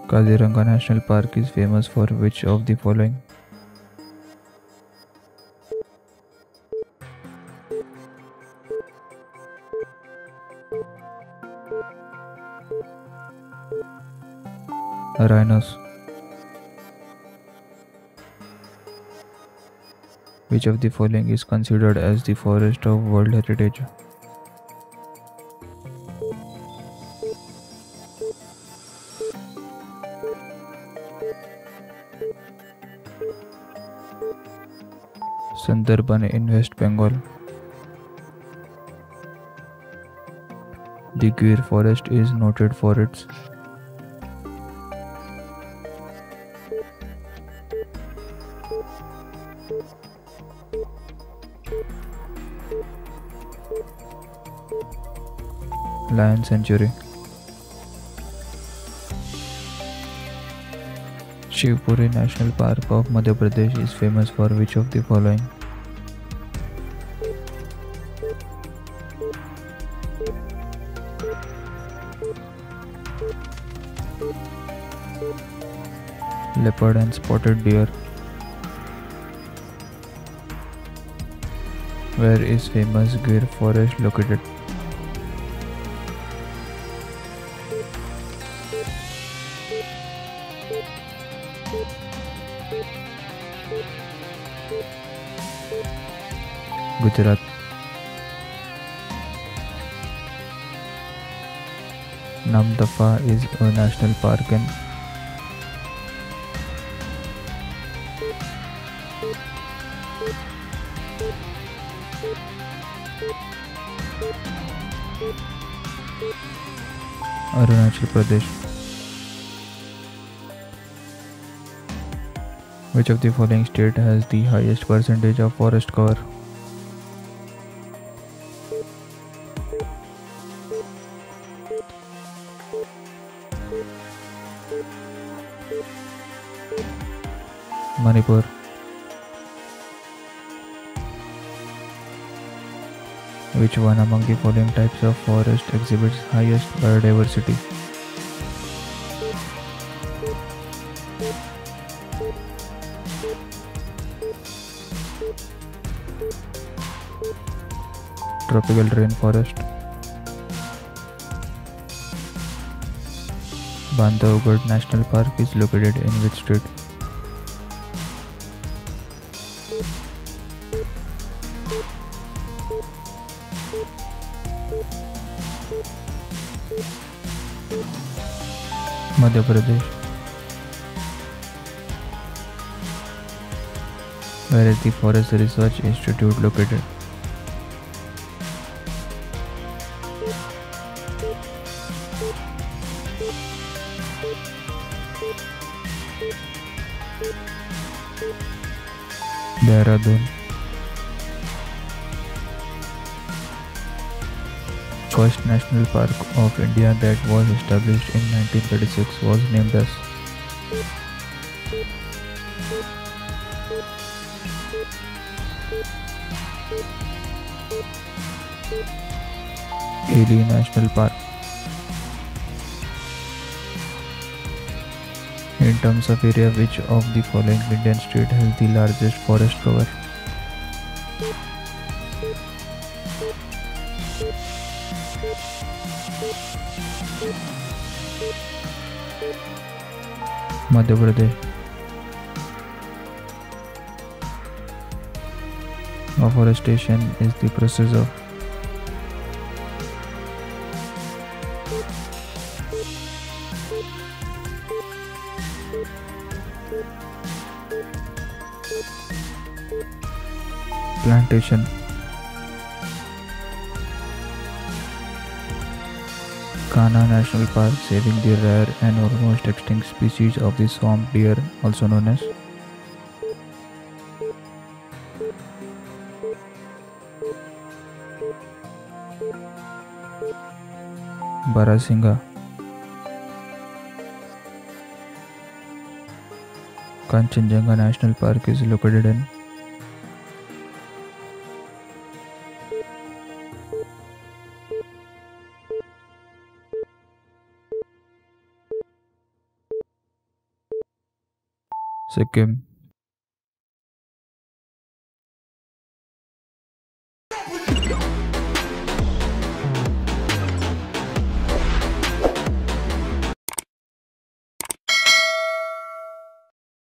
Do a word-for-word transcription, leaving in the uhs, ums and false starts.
Kaziranga National Park is famous for which of the following? Rhinos. Which of the following is considered as the forest of World Heritage? Sundarban in West Bengal. The Gir forest is noted for its lion sanctuary. Shivpuri National Park of Madhya Pradesh is famous for which of the following? Leopard and spotted deer. Where is famous Gir forest located? Gujarat. Namdapha is a national park in Arunachal Pradesh. Which of the following state has the highest percentage of forest cover? Manipur. Which one among the following types of forest exhibits highest biodiversity? Tropical rainforest. Bandhavgarh National Park is located in which state? Madhya Pradesh. Where is the Forest Research Institute located? Dehradun. First national park of India that was established in nineteen thirty-six was named as Ely National Park. In terms of area, which of the following Indian state has the largest forest cover? Madhya Pradesh. Afforestation is the process of plantation. Kanha National Park, saving the rare and almost extinct species of the swamp deer, also known as Barasingha. Kanchenjunga National Park is located in Sikkim,